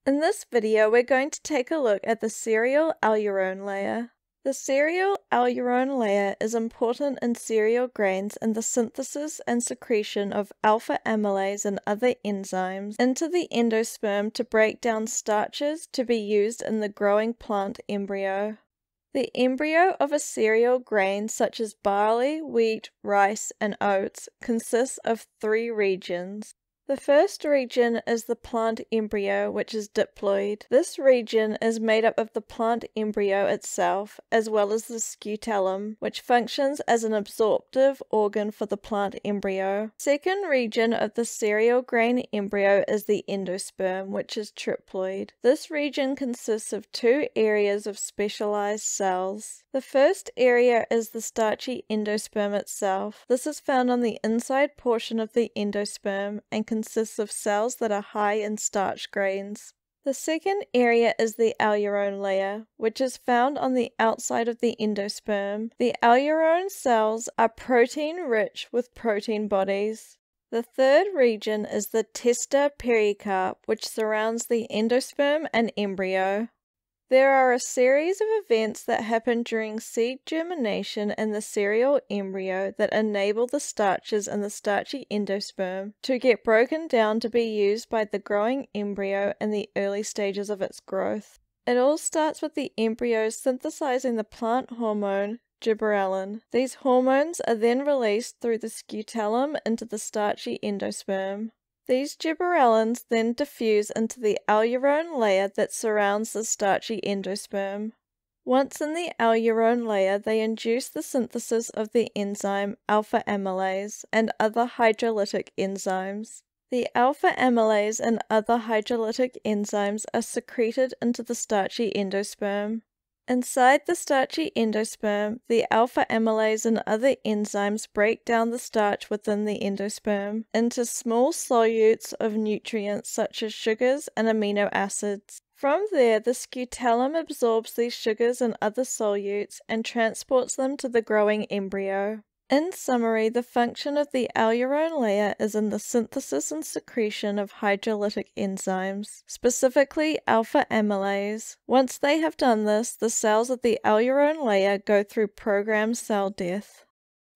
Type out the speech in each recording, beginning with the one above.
In this video, we're going to take a look at the cereal Aleurone layer. The cereal Aleurone layer is important in cereal grains in the synthesis and secretion of α-amylase and other enzymes into the endosperm to break down starches to be used in the growing plant embryo. The embryo of a cereal grain such as barley, wheat, rice, and oats consists of 3 regions. The first region is the plant embryo, which is diploid. This region is made up of the plant embryo itself, as well as the scutellum, which functions as an absorptive organ for the plant embryo. Second region of the cereal grain embryo is the endosperm, which is triploid. This region consists of 2 areas of specialized cells. The first area is the starchy endosperm itself. This is found on the inside portion of the endosperm and consists of cells that are high in starch grains. The second area is the Aleurone layer, which is found on the outside of the endosperm. The Aleurone cells are protein-rich with protein bodies. The third region is the testa pericarp, which surrounds the endosperm and embryo. There are a series of events that happen during seed germination in the cereal embryo that enable the starches in the starchy endosperm to get broken down to be used by the growing embryo in the early stages of its growth. It all starts with the embryo synthesizing the plant hormone, Gibberellin. These hormones are then released through the scutellum into the starchy endosperm. These gibberellins then diffuse into the Aleurone layer that surrounds the starchy endosperm. Once in the Aleurone layer, they induce the synthesis of the enzyme α-amylase and other hydrolytic enzymes. The α-amylase and other hydrolytic enzymes are secreted into the starchy endosperm. Inside the starchy endosperm, the α-amylase and other enzymes break down the starch within the endosperm into small solutes of nutrients such as sugars and amino acids. From there, the scutellum absorbs these sugars and other solutes and transports them to the growing embryo. In summary, the function of the Aleurone layer is in the synthesis and secretion of hydrolytic enzymes, specifically α-amylase. Once they have done this, the cells of the Aleurone layer go through programmed cell death.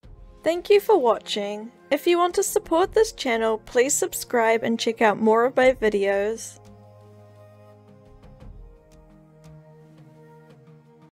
Thank you for watching. If you want to support this channel, please subscribe and check out more of my videos.